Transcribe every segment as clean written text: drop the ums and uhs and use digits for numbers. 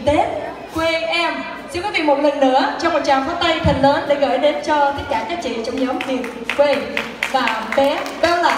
niệm Tết quê em. Xin quý vị một lần nữa cho một tràng pháo tay thật lớn để gửi đến cho tất cả các chị trong nhóm miền quê và bé Bella.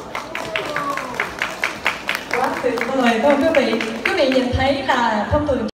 Tuyệt vời. Thưa quý vị nhìn thấy là thông thường